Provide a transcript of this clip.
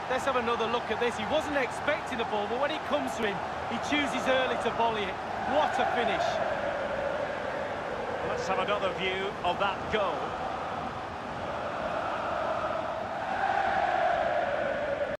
Let's have another look at this. He wasn't expecting the ball, but when it comes to him, he chooses early to volley it. What a finish. Let's have another view of that goal.